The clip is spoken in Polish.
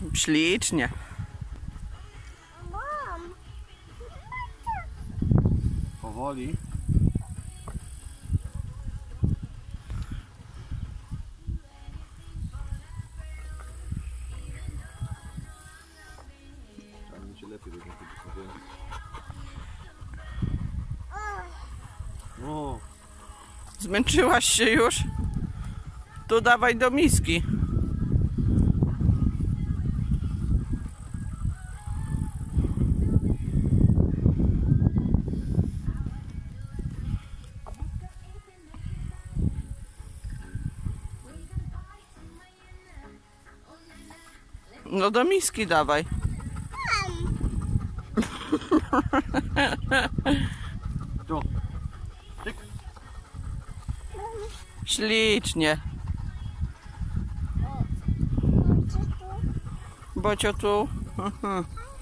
Ślicznie. Powoli. Tam mi się lepiej do tego postawiłem. O. Zmęczyłaś się już? Tu dawaj do miski. No do miski dawaj. Tu. Tyk. Ślicznie. Bocio tu.